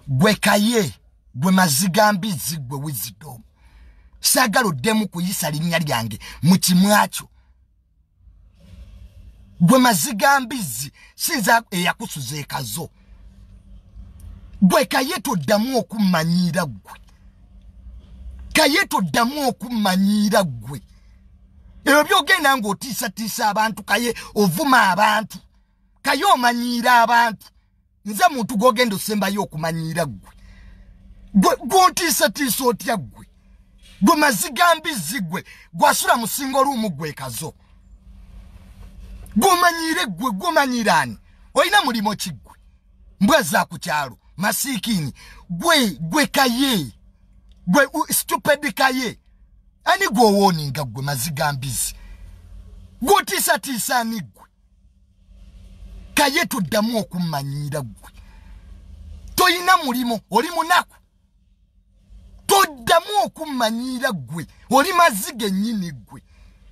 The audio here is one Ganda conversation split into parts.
gwe Kaye gwe mazigambizi gwe Wisdom sagalo demu kuyisa linnya lyange mu kimwakyo gwe mazigambizi sinza eyakusuza ekazo gwe Kaye toddamu okumanyira gwe Kaye toddamu okumanyira gwe ebyo byogenda ng'otiisatiisa abantu Kaye ovuma abantu Kaye omanyira abantu nze muntu gogenda osembayo okumanyira gwe gontiisatiisa otya gwe gwe mazigambizi gwe gwasula musinga olumu gwe kazo gomanyire gwe gomanyirani olina mulimo kiggwe mbweza ku kyalo masiikini gwe Kaye gwe stupid Kaye ani gwowoninga gwe mazigambizi gotiisatiisa ni gwe Kaye toddamu okumanyira gwe toyina mulimo oli munaku toddamu okumanyira gwe oli mazige nnyini gwe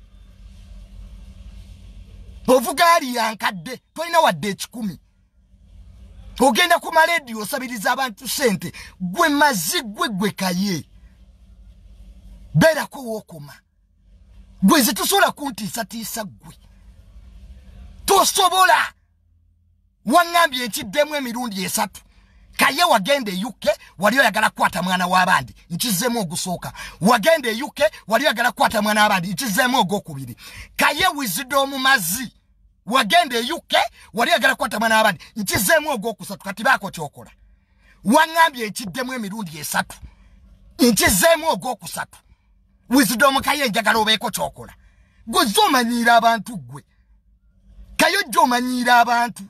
ovuga ali yankadde toyina wadde 10 ogenda ku maledio osabiriza abantu sente gwe mazigwe gwe Kaye berako wokoma gwe zitusobola kuntiisatiisa gwe tosobola wangambye ekiddemu emirundi 3 Kaye wagende UK wali oyagala kwata mwana w'abandi nkizemu ogusooka wagende UK wali oyagala kwata mwana w'abandi nkizemu ogwokubiri Kaye Wisdom mazi wagende UK wali oyagala kwata mwana w'abandi nkizemu ogwokusatu kati baako kyokola wangambye ekiddemu emirundi 3 nkizemu ogwokusatu Wisdom Kaye njagala obeeko kyokola gwe zomanyira abantu gwe Kaye jomanyira abantu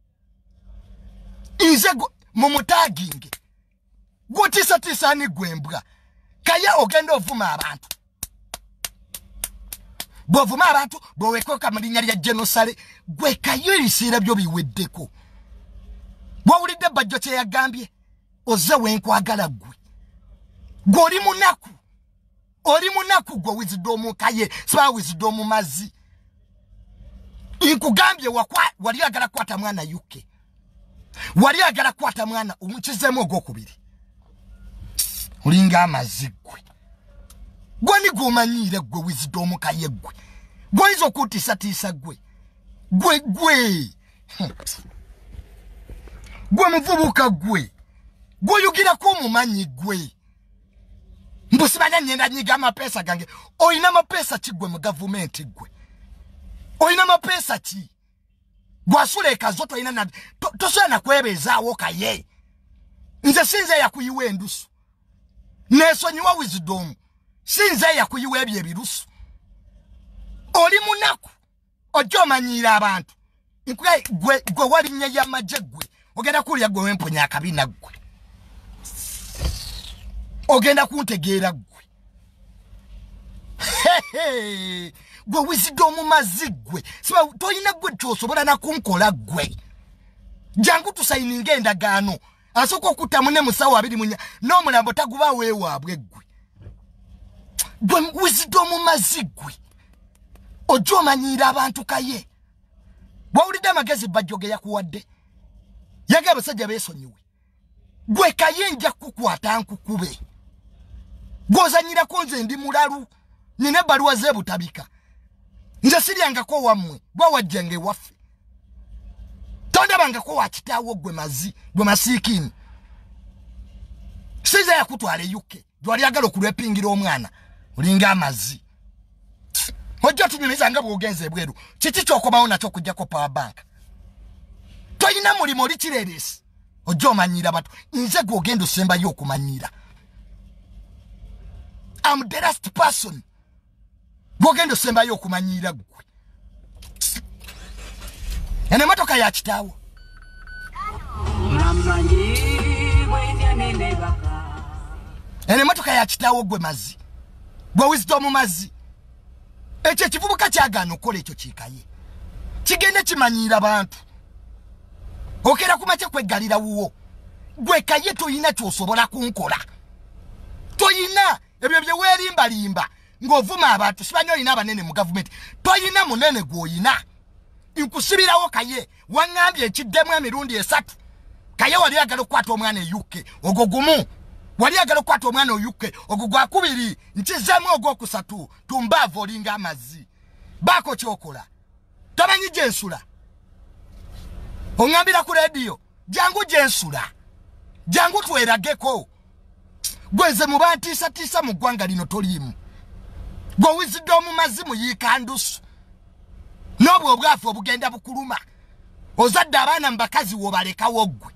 Ize mumutaginge gotiisatiisa ni gwembwa Kaye ogenda ovuma abantu bwovuma abantu bwowekoka mu linnya lya genocide gwe Kaye ebiseera byo biweddeko bwowulidde bajjo kye yagambye oze wenkwagala gwe oli munaku gwe Wisdom Kaye siba Wisdom mazi nkugambye wali agala kwata mwana UK wali agala kwata mwana omukizemu ogwokubiri olinga amazigwe gwani gomanyire gwe Wisdom Kaye gwe gwoyinza okutiisatiisa gwe muvubuka gwe gwoyogirako omumanyi gwe mbusibanya nyenda nyiga amapeesa gange oyina mapeesa ki gwe mu gavumenti gwe oyina mapeesa ki gwasula ekazo toyina tosobola nakwebezaawo Kaye nze sinze yakuyiwa endusu nesonyiwa Wisdom sinze yakuyiwa ebyo ebirusu oli munaku ojja omanyira abantu gwe walinnya y'amagye gwe ogenda kuwulira gwe wemponya akabina gwe ogenda kuntegeera gwe gwe Wisdom mazigwe siba toyina gwe kyosobola nakunkola gwe jangu tusayininga endagaano asooka okutamu ne musawo 24 n'omulambo taguba weewaabwe gwe Wisdom mazigwe ojja omanyira abantu Kaye bwawulidde amagezi bajjoge yakuwadde yaga abasajja beesonyiwe gwe Kaye nja kukwata nkukube gwozanyirako nze ndi mulalu nina ebbaluwa z'ebutabika nze siryangako wammwe gwawajjange waffe tondabangako wakitaawo gwe mazi gwe masiikini siza yakutwala UK gwali agala okulwepingira omwana olinga amazi ojja tunyumiza nga bw'ogenze ebweru kiki kyokomawo nakyo okujjako power bank toyina mulimo oli kireresi ojja omanyira bantu nze gw'ogenda osembayo okumanyira I'm the last person gw'ogenda osembayo okumanyira gwe ene motoka ya kitaawo ene motoka ya kitaawo gwe mazi gwe Wisdom mazi ekyo ekivubuka kyagaana okukola ekyo kikaye kigende kimanyira bantu okera kumakye kweggalira wuwo gwe Kaye toyina kyosobola kunkola toyina ebyo bye weerimbalimba ng'ovuma abantu sibanyo olina abanene mu gavumenti toyina munene gw'oyina nkusibirawo Kaye wangambye ekiddemu emirundi 3 Kaye wali agala okukwata omwana UK ogogumu wali agala okukwata omwana UK ogugwa kubiri nchizemu ogokusatu tumbavo linga amazi bako chokola tamanyi jensula ongambira ku radio jangu jensula jangu twerageko gweze mubantisa tisa mu gwanga lino tolimu gwo Wisdom mazimu yikandusu nobwo obwafu obugenda bukuluma ozadde abaana mbakazi wobaleka wogwe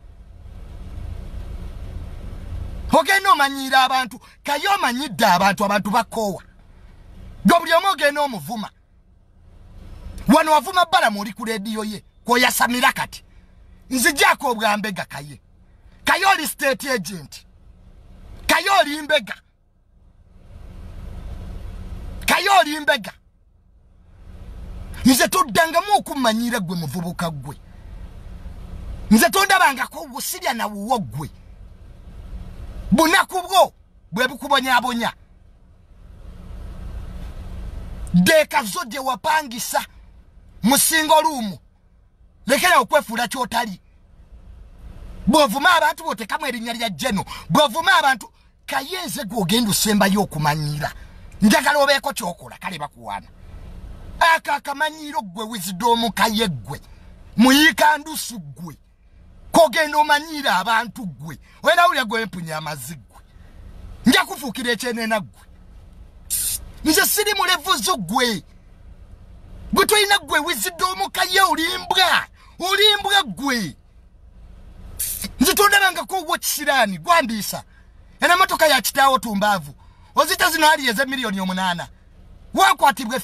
ogenda omanyira abantu Kaye omanyidde abantu bakowa gobuli omu ogenda omuvuma wano wavuma bbala muri ku radio ye koyasamira kati nzijako obwambega Kaye oli state agent Kaye oli mbega Kaye oli mbega nze tuddangamu okumanyira gwe muvubuka gwe nze tondabangako gusirya na wuwo gwe bunaku bwo bwe bukubonyabonya deka zodye wapangisa musingo lumu lekera okwefuula kyotali bwovuma abantu botekamu erinnya lya Jeno bwovuma abantu Kaye nze gwogenda osembayo okumanyira njagala obeeko kyokola kale bakuwana akakamanyiro gwe Wisdom Kaye gwe muyikandusu gwe kogenda omanyira abantu gwe wena ulya gwe mpunya amazigwe nja kufuukira ekyenena gwe nze siri mulevuzo gwe toyina gwe Wisdom Kaye olimbwa gwe nze tondabangako wo kisirani gwandisa ena motoka ya kitaawo tumbaavu ozita zino hali eze $8,000,000 wakwatibwe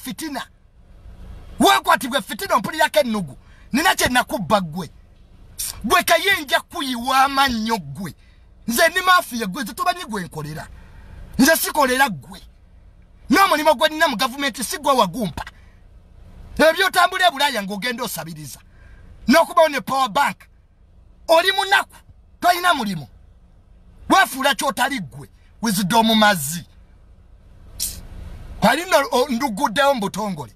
fitina mpulirako ennugu nina kye nakubba gwe Kaye nja kuyiwa amannyo gwe nze ndi mafiya gwe tutubanyi gwe nkolera nze sikolera gwe n'omulimu gwe nina mu gavumenti si gwe wagumpa ebyo otambula e Bulaaya ng'ogenda osabiriza n'okubawo ne power bank oli munaku toyina mulimu wefuula kyotali gwe Wisdom mazi kalino nduguddewo mu butongole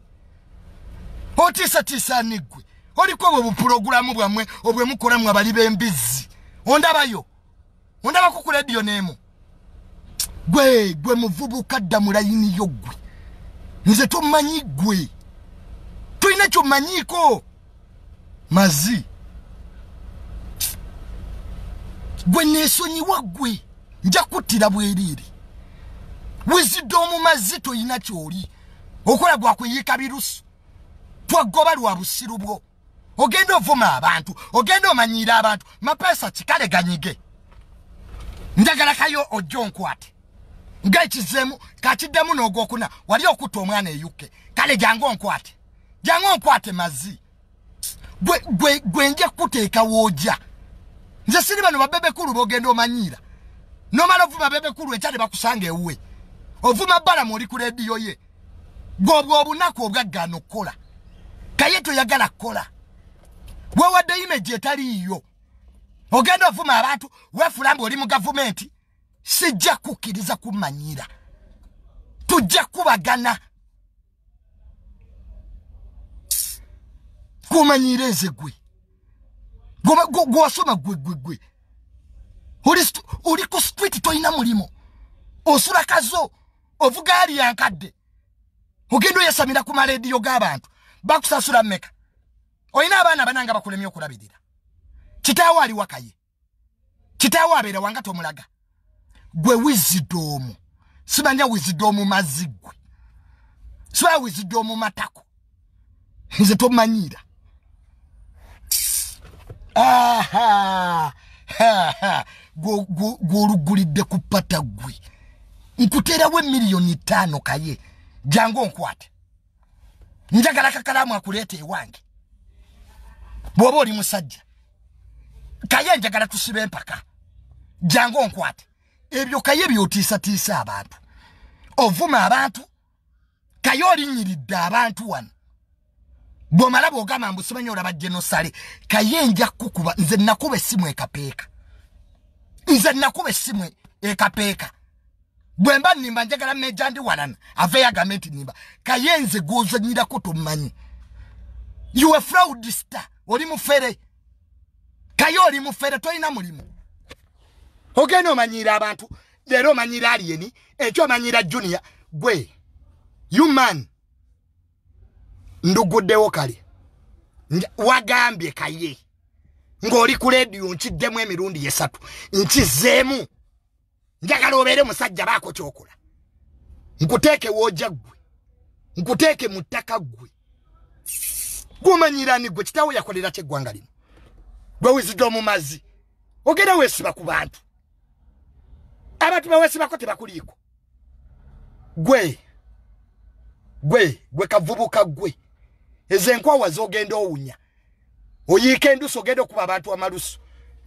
otiisa nigwe oliko bwe buprogulamu bwamwe obwe mukolamu abali b'embizi ondabayo ondabako ku radio neemu gwe muvubuka dda mu layini yo gwe nze tomanyi gwe toyina kyomanyiko mazi gwe neesonyiwa gwe nja kuttira bwerere Wisdom mazi toyina kyoli okola gwakuyiika birusu twagoba lwa busiru bwo ogenda ovuma abantu ogenda omanyira abantu mapesa kikale ganyige njagala Kaye ojjo nkwate ng'ekizemu kakiddemu n'ogwokuna wali okutta omwana eyukke kale jangu onkwate mazi gwe nja kuteeka wooja nze siri bano babebekulu bogenda omanyira nomala ovuma babebekulu ekyale bakusanga ewuwe ovuma bbalamu oli ku radio ye gwobwo obunaku obwaggana okukola Kaye toyagala kukola wewadde image etaliiyo ogenda ovuma abantu weefula mbu oli mu gavumenti sijja kukkiriza kumanyira tujja kubagana kumanyira eze gwe gwasoma gwe oli ku street toyina mulimu osula kazo ovuga ali yankadde ogenda oyesamira ku marediyo g'abantu bakusasula mmeka oyina abaana bananga bakulemye okulabirira kitaawo ali wakaye kitaawo abeera wanga tomulaga gwe Wisdom simanya Wisdom mazigwe siba Wisdom matako nze tomanyira gwolugulidde ku pata gwe nkuterawo $5,000,000 Kaye jangu onkwate njagala kakalamu akuleeta ewange bw'oba oli musajja Kaye njagala tusibe empaka jangu onkwate ebyo Kaye byotiisa abantu ovuma abantu Kaye olinyiridde abantu wano bw'omala bw'ogamba mbu simanyi olaba genosale Kaye nja kukuba nze nakuba essimu ekapeeka bwe mba nnimba njagala Major ndi walana aveeyo agambe nti nnimba Kaye nze gw'ozanyirako tomanyi you a fraudster oli mufere Kaye oli mufere toyina mulimu. Ogenda omanyira abantu lero omanyira alieni ekyo omanyira Junior gwe you man nduguddewo kale wagambye Kaye ng'oli ku radio nkiddemu emirundi 3 nkizeemu njagala obeere musajja baako kyokola nkuteeke wojja gwe nkuteeke mu ttaka gwe gumanyirani gwe kitawo yakolera kyeggwanga lino gwe Wisdom Mazi ogenda weesiba ku bantu abantu baweesibako tebakuliiko gwe kavubuka gwe ezenkwawa zogenda owunya oyiika endusu ogenda okuba abantu amalusu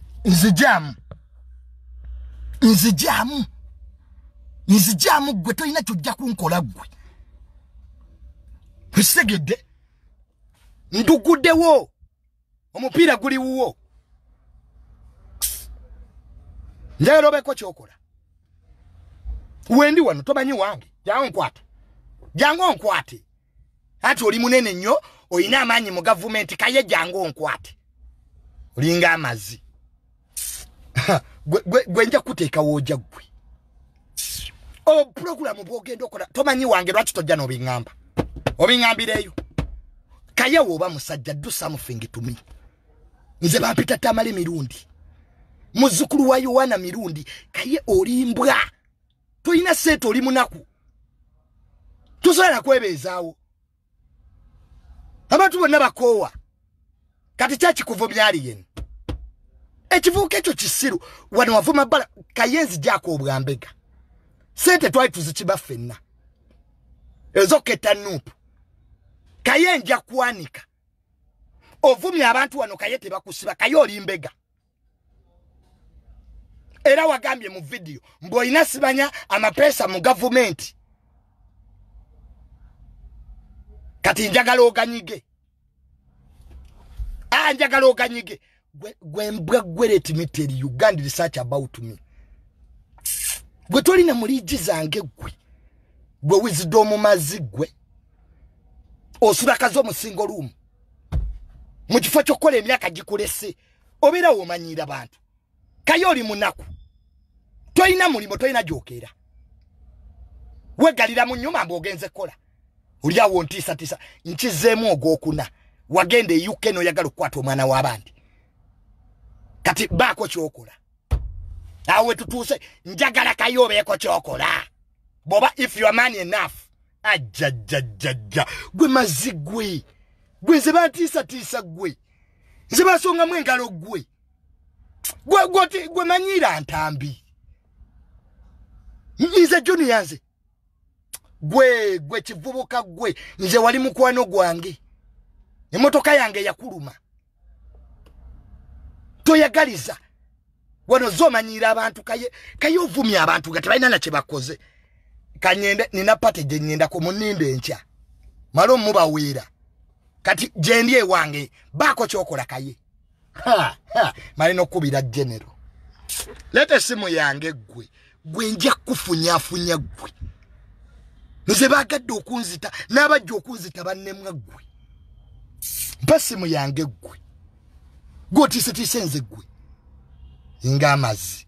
nzijaamu gwe toyina kyojja kunkola gwe kusegedde nduguddewo omupiira guli wuwo njagala obeeko kyokola wendi wano tomanyi wange jangu onkwate ati oli munene nnyo oyina amaanyi mu gavumenti Kaye jangu onkwate olinga amazzi gwe nja kuteeka wojja gwe program bwogenda okola tomanyi wange lwaki tojja n'obiŋŋamba obiŋŋambireeyo Kaye woba musajja do something to me nze bampita Tamale Mirundi muzukulu wa Yohana Mirundi Kaye olimbwa toyina sente oli munaku tusobola kwebeezaawo abantu bonna bakoowa kati kyakikuvumya alien ekivuuka ekyo kisiru wano wavuma bbala Kaye nzijjaako obwambega sente twali tuzikiba ffenna ezoketta nuupu Kaye nja kwanika ovumya abantu wano Kaye tebakusiba Kaye olimbega era wagambye mu video mboyina sibanya amapesa mu government kati njagala oganyige njagala oganyige gwembwa gweret me tell you Uganda research about me gwe tolina muliji zange gwe Wisdom Mazi gwe osula kazo mu single room mu kifo ky'okola emyaka gikulese obera womanyira abantu Kaye oli munaku toyina mulimo toyina gyokera wegalira mu nyuma mbogenze kola oli awo ntiisa nkizeemu ogwokuna wagenda UK no yagala okukwata omwana w'abandi kati baako kyokola awe tutuuse njagala Kaye obeeko kyokola boba if you are man enough ajajajajja gwe Mazi gwe nze bantiisa gwe nze basongamu engalo gwe manyira ntambi nze Junior nze gwe kivubuka gwe nze wali mukwano gwange emotoka yange yakuluma toyagaliza wano zomanyira abantu Kaye ovumya abantu nga tebalina na kye bakoze kanyende nina pate gye ngenda ku muninde enkya malo mubaweera kati gyendi ewange baako kyokola Kaye malino kubira general lete simu yange gwe nja kufunyafunya gwe nze bagadde okunzita n'abajja okunzita bannemwa gwe mpa simu yange gwe otiisetiise nze gwe nga amazzi